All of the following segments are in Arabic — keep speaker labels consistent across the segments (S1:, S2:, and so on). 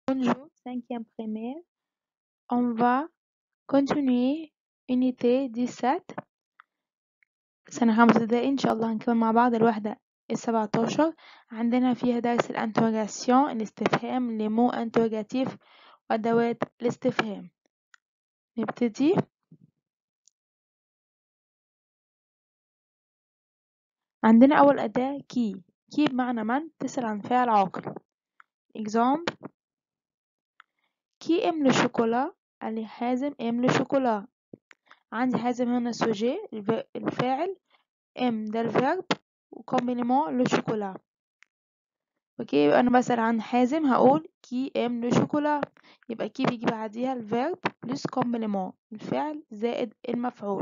S1: Bonjour, 5e primaire. On va continuer unité 17 سنة 5 ابتدائي. إن شاء الله هنكمل مع بعض الوحدة 17. عندنا فيها درس الانتروجاسيون، الاستفهام، les mots interrogatifs وأدوات الاستفهام. نبتدي. عندنا أول أداة كي بمعنى من، تسأل عن فعل عاقل. example: كي aime le chocolat؟ قال لي حازم aime le chocolat. عندي حازم هنا السوجي الفاعل، aime ده الفيرب، وكومبليمون لو شوكولا. اوكي، يبقى انا بسأل عن حازم هقول كي ام لو شوكولا، يبقى كي بيجي بعديها الفيرب بلس كومبليمون الفعل زائد المفعول.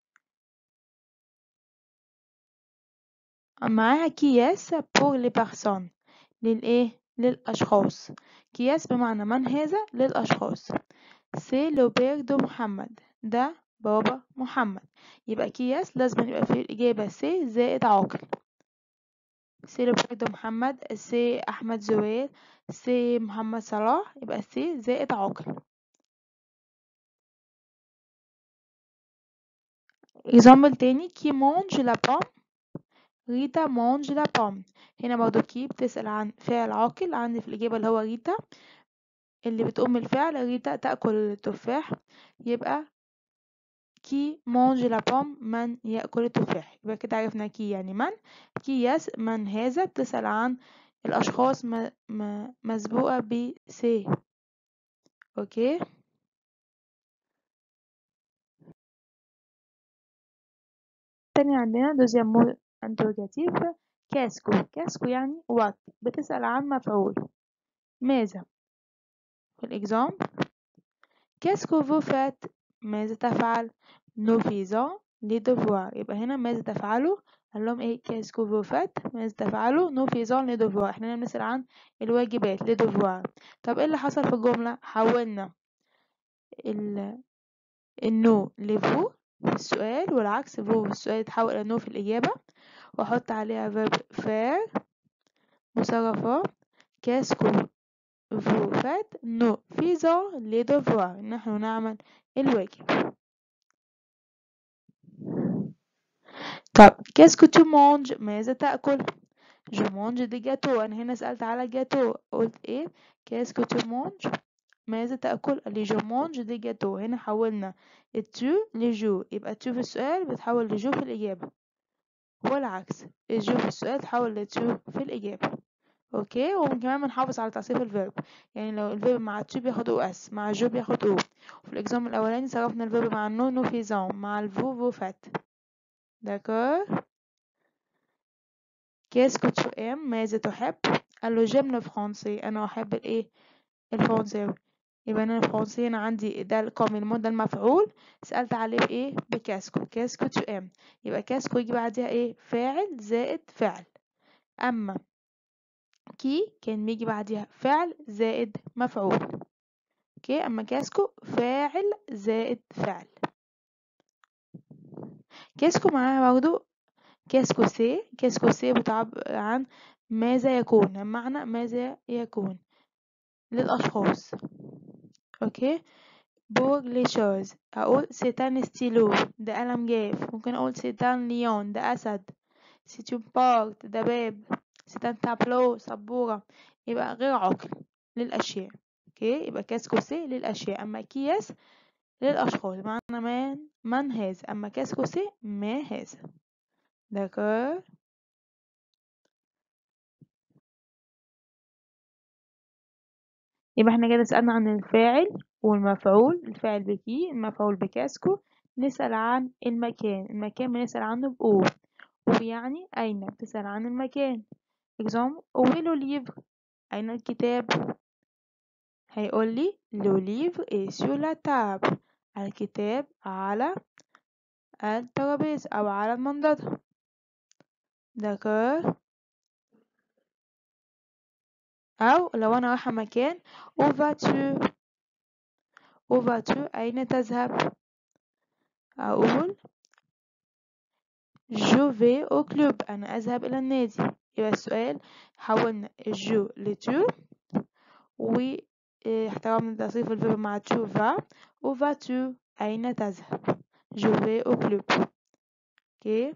S1: معاها كياس بور لي بيرسون، للايه، للاشخاص. كياس بمعنى من هذا، للاشخاص. سي لو بير دو محمد، ده بابا محمد. يبقى كياس لازم يبقى فيه الاجابه سي زائد عاقل. سي لو بير دو محمد، سي احمد زويل، سي محمد صلاح، يبقى سي زائد عاقل. اكزامبل تاني: كي مونج لا بوم؟ ريتا مونج لا بوم. هنا برضو كي بتسأل عن فعل عاقل، عندي في الإجابة اللي هو ريتا، اللي بتقوم الفعل ريتا تأكل التفاح، يبقى كي مونج لا بوم، من يأكل التفاح. يبقى كده عرفنا كي يعني من، كي يس من هذا، بتسأل عن الأشخاص مسبوقة ب سي. اوكي. تاني عندنا دوزيام مو انتروجاتيف كاسكو. كاسكو يعني وات، بتسأل عن مفعول، ماذا. في الإكزام: كاسكو فو فات؟ ماذا تفعل؟ نو فيزون لي دوفوار. يبقى هنا ماذا تفعلوا، قال لهم ايه، كاسكو فو فات؟ ماذا تفعلوا؟ نو فيزون لي دوفوار. احنا هنا بنسأل عن الواجبات لي دوفوار. طب ايه اللي حصل في الجملة؟ حولنا النو لفو في السؤال، والعكس فو في السؤال يتحول الى نو في الإجابة، واحط عليها فيرب فير مصرفة. كاسكو فو فات؟ نو فيزون لي دوفوار، نحن نعمل الواجب. طب كاسكو تو مونج؟ ماذا تأكل؟ جو مونج دي جاتو. انا هنا سألت على جاتو، قلت ايه، كاسكو تو مونج؟ ماذا تأكل؟ قال لي جو مونج دي جاتو. هنا حولنا التو لجو، يبقى تو في السؤال بتحول لجو في الإجابة، والعكس الجو في السؤال تحول لتو في الإجابة. اوكي. وكمان بنحافظ على تعصيف الفيرب، يعني لو الفيرب مع تو بياخد او اس، مع جو بياخد او. وفي الاكزام الاولاني صرفنا الفيرب مع النو نو فيزون، مع الفو فو فات. داكور. كاسكو تو ام؟ ماذا تحب؟ قال له جيم لو فرونسي، انا احب الايه، الفرنساوي. يبقى انا الفرنسي هنا عندي ده الكوميلمون ده المفعول، سألت عليه بايه، بكاسكو. كاسكو تو ام، يبقى كاسكو يجي بعدها ايه، فاعل زائد فعل. اما كي كان بيجي بعدها فعل زائد مفعول. اوكي. اما كاسكو فاعل زائد فعل. كاسكو معاها برضو كاسكو سي. كاسكو سي بتعبر عن ماذا يكون، معنى ماذا يكون للأشخاص. اوكي. بور لي شوز، اقول سيتان ستيلو، ده قلم جاف. ممكن اقول سيتان ليون، ده اسد. سيتون بارت، ده باب. سيتان تابلو، سبورة. يبقى غير عاقل للأشياء. اوكي. يبقى كاسكو سي للأشياء، اما كياس للأشخاص، معنى من هذا. اما كاسكو سي ما هذا. داكور. يبقى احنا كده سألنا عن الفاعل والمفعول. الفاعل بكي، المفعول بكاسكو. نسأل عن المكان. المكان بنسأل عنه بأو. ويعني أين، بتسأل عن المكان. example: où est le livre؟ أين الكتاب؟ هيقول لي le livre est sur la table، الكتاب على الترابيزة أو على المنضدة. داكور. أو لو أنا رايحة مكان: où vas-tu؟ où vas-tu؟ أين تذهب؟ أقول je vais au club، أنا أذهب إلى النادي. يبقى السؤال حولنا الجو لتو، احترام تصريف الفيرب مع tu vas. où vas-tu؟ أين تذهب؟ je vais au club. اوكي.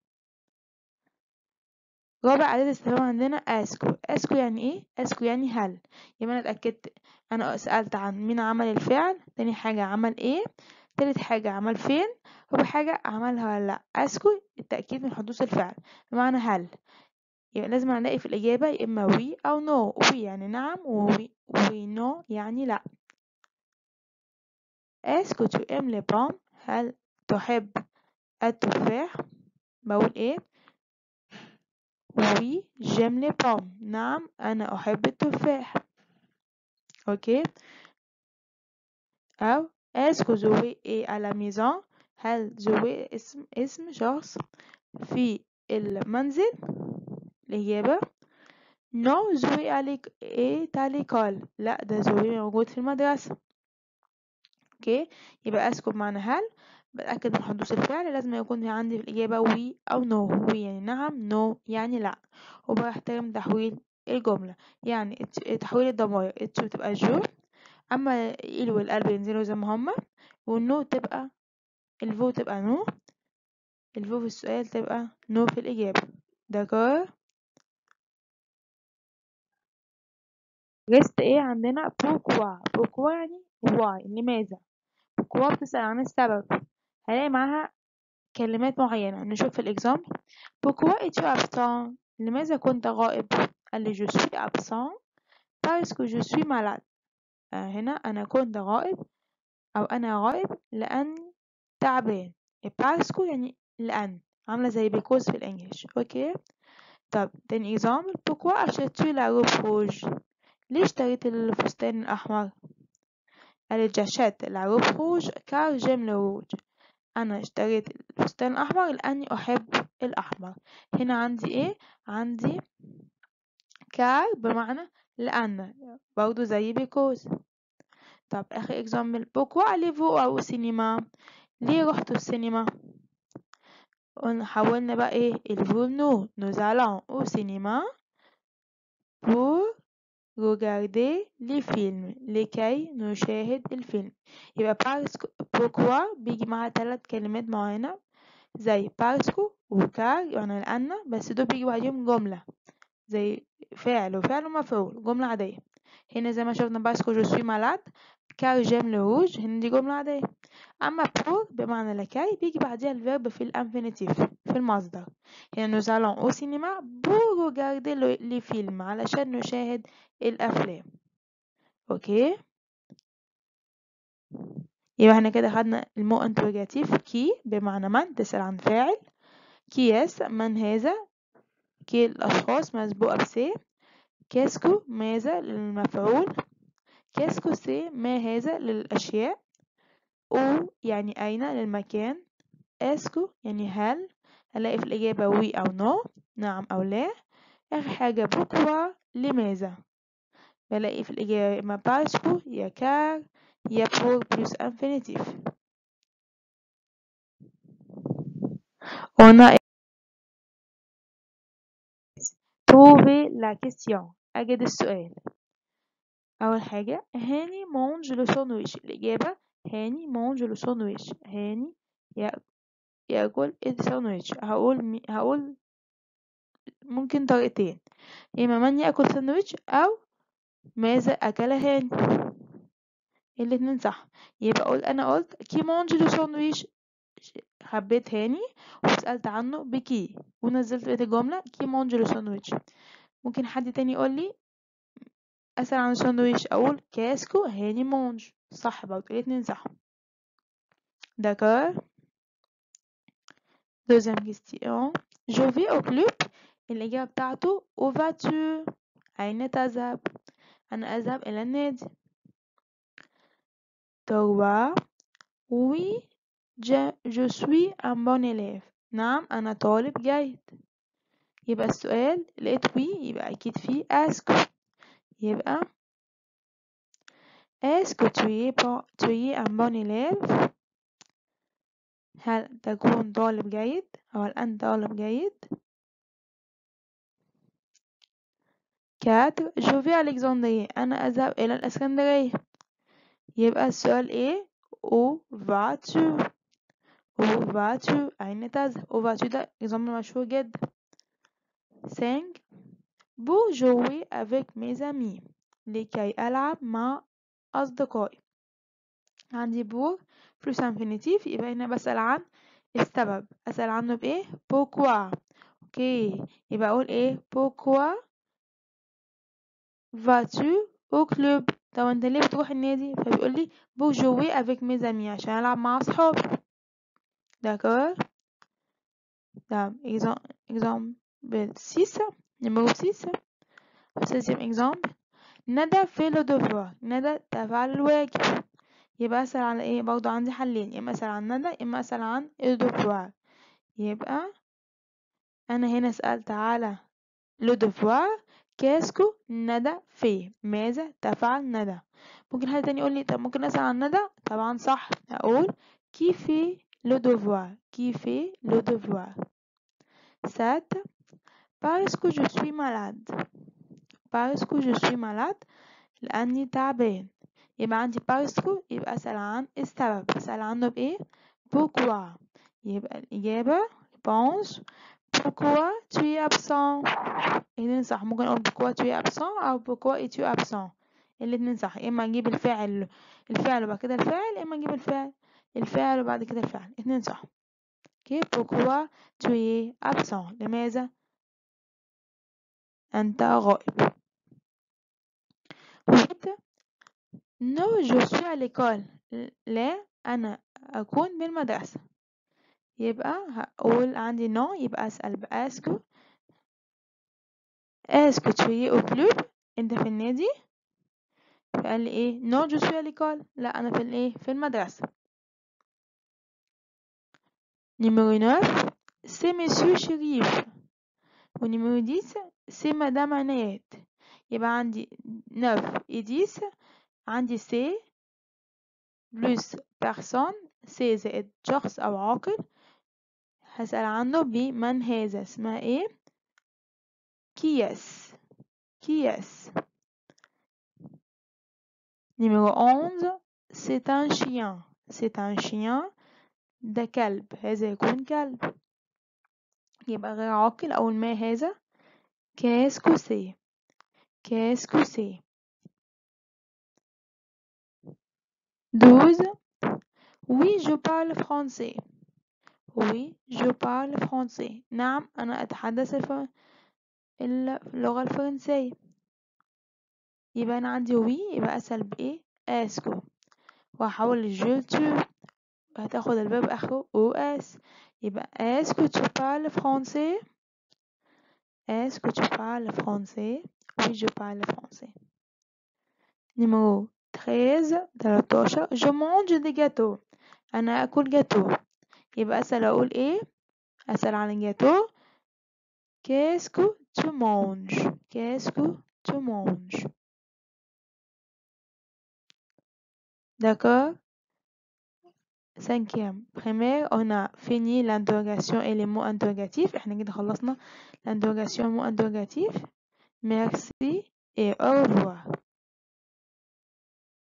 S1: رابع أداة استفهام عندنا اسكو يعني ايه؟ اسكو يعني هل. يبقى انا اتأكدت، انا سألت عن مين عمل الفعل، تاني حاجة عمل ايه، تالت حاجة عمل فين، رابع حاجة عملها ولا لأ. اسكو التأكيد من حدوث الفعل بمعنى هل. يبقى لازم نلاقي في الإجابة يا إما وي أو نو. وي يعني نعم، وي نو يعني لأ. اسكو تو ام لي بوم؟ هل تحب التفاح؟ بقول ايه؟ وي جيم لي بوم. نعم أنا أحب التفاح. اوكي. أو اسكو زوي ايه على ميزان؟ هل زوي اسم شخص في المنزل؟ الإجابة نو. زوي عليك ايه تاليكال؟ لا، ده زوي موجود في المدرسة. اوكي. يبقى اسكو بمعنى هل. بتأكد من حدوث الفعل لازم يكون عندي في الإجابة وي أو نو. وي يعني نعم، نو يعني لأ. وبحترم تحويل الجملة، يعني تحويل الضمائر. اتش بتبقى جو، أما ال والقلب ينزلوا زي ما هما، والنو تبقى الفو تبقى نو. الفو في السؤال تبقى نو في الإجابة. دكار. ريست ايه عندنا؟ بوكوا. بوكوا يعني واي، لماذا. بوكوا بتسأل عن السبب، هلاقي معاها كلمات معينة. نشوف في الإكزامبل. Pourquoi es-tu absent؟ لماذا كنت غائب؟ قال لي je suis absent parce que je suis malade. هنا أنا كنت غائب أو أنا غائب لأن تعبان. parce que يعني لأن، عاملة زي because في الإنجليش. أوكي. طب تاني example. Pourquoi achètes-tu la robe rouge؟ ليه اشتريت الفستان الأحمر؟ قال لي j'achète la robe rouge car j'aime le rouge. أنا اشتريت الفستان الأحمر لأني أحب الأحمر. هنا عندي إيه؟ عندي كار بمعنى لأن، برضو زي because. طب آخر example. Pourquoi allez-vous au cinéma؟ ليه رحتوا السينما؟ حولنا بقى إيه الفو نو. nous allons au cinéma pour regarder les films، لكي نشاهد الفيلم. يبقى pourquoi بيجي معاها 3 كلمات معينة زي باسكو وكار يعني لأن، بس دول بيجي بعدهم جملة زي فعل وفعل ومفعول، جملة عادية. هنا زي ما شفنا باسكو جو سوي مالاد كار جيم لو روج، هنا دي جملة عادية. أما بور بمعنى لكي بيجي بعدها الفيرب في الانفينيتيف في المصدر. هنا nous allons au cinéma pour regarder les films، علشان نشاهد الأفلام. أوكي. يبقى احنا كده خدنا المو انتروجاتيف. كي بمعنى من، تسأل عن فاعل. كياس من هذا، كي الأشخاص مسبوقة بسي. كاسكو ماذا للمفعول. كاسكو سي ما هذا للأشياء. أو يعني أين للمكان. اسكو يعني هل، هلاقي في الإجابة وي أو نو، نعم أو لا. آخر حاجة بوكوا لماذا، بلاقي في الإجابة إما باسكو يا كار يا بور بلس انفينيتيف. On a trouvé la question. أجد السؤال. أول حاجة هاني مونج لو ساندويتش. الإجابة هاني مونج لو ساندويتش. هاني يأكل الساندويتش. هقول ممكن طريقتين، إما من يأكل ساندويتش أو ماذا أكل هاني. الاتنين صح. يبقى أنا قلت كي مونج لو ساندويتش، حبيت هاني وسألت عنه بكي ونزلت بقية الجملة كي مونج لو ساندويتش. ممكن حد تاني يقول لي أسأل عن الساندويتش أقول كاسكو هاني مونج. صح برضه، الاتنين صح. D'accord. Deuxième question. Je vais au club. الإجابة بتاعته où vas-tu؟ أين تذهب؟ أنا أذهب إلى النادي. 3. Oui, je suis un bon élève. نعم أنا طالب جيد. يبقى السؤال لقيت oui يبقى أكيد فيه ask. يبقى est-ce que tu es un bon élève؟ هل تكون طالب جيد أو هل أنت طالب جيد؟ 4. Je vais à Alexandrie. أنا أذهب إلى الإسكندرية. يبقى السؤال ايه؟ où vas-tu؟ où vas-tu؟ أين تذهب؟ où vas-tu ده إكزامبل مشهور جدا. 5 pour jouer avec mes amis، لكي ألعب مع أصدقائي. عندي pour plus infinitif، يبقى هنا بسأل عن السبب. أسأل عنه بإيه؟ pourquoi. اوكي، يبقى أقول إيه؟ pourquoi vas-tu au club؟ طب انت ليه بتروح النادي؟ فبيقول لي pour jouer avec mes amis، عشان ألعب مع أصحابي. d'accord. تمام. exemple 6، numéro 6. 16e exemple. ندى fait le devoir، ندى تفعل الواجب. يبقى أسأل على ايه؟ برضو عندي حلين، يا اما أسأل عن ندى يا اما أسأل عن le devoir. يبقى أنا هنا سألت على le devoir. qu'est-ce que ندى fait؟ ماذا تفعل ندى؟ ممكن حد تاني يقول لي طب ممكن أسأل عن ندى؟ طبعا صح، أقول qui fait le devoir؟ qui fait le devoir؟ 7 parce que je suis malade، parce que je suis malade لأني تعبان. يبقى عندي parce que، يبقى أسأل عن السبب. أسأل عنه بإيه؟ pourquoi. يبقى الإجابة réponse pourquoi tu es absent. الاتنين صح، ممكن أقول pourquoi tu es absent أو pourquoi es-tu absent. الاتنين صح، يا إما أجيب الفعل وبعد كده الفاعل، يا إما أجيب الفاعل وبعد كده الفعل. الاتنين صح. اوكي، pourquoi tu es absent؟ لماذا أنت غائب. 8 non je suis à l'école، لا أنا أكون بالمدرسة. يبقى هقول عندي non، يبقى أسأل بأسكو. أسكو tu es au club؟ أنت في النادي؟ فقال لي إيه؟ non je suis à l'école، لا أنا في الإيه؟ في المدرسة. numéro 9 c'est monsieur شريف، ونيميرو 10 c'est madame عنايات. يبقى عندي 9 et 10، عندي c'est plus personne، c'est زائد شخص أو عاقل. هسأل عنه بمن هذا، اسمها ايه؟ كياس. كياس. numéro 11 c'est un chien، c'est un chien، ده كلب، هذا يكون كلب. يبقى غير عاقل أول ما هذا qu'est-ce que c'est؟ qu'est-ce que c'est؟ 12 oui je parle français، oui je parle français، نعم أنا أتحدث اللغة الفرنسية. يبقى أنا عندي وي، يبقى أسأل بإيه؟ أسكو، وهحول الجو تو، هتاخد الفيرب آخره أو أس. يبقى أسكو tu parles français؟ أسكو tu parles français؟ oui je parle français. numéro 13 je mange des gâteaux، أنا أكل جاتو. يبقى أسأل أقول إيه؟ أسأل عن الجاتو qu'est-ce que tu manges؟ qu'est-ce que tu manges؟ d'accord. Cinquième primaire، on a fini l'interrogation et les mots interrogatifs. احنا كده خلصنا l'interrogation mots interrogatifs. Merci et au revoir.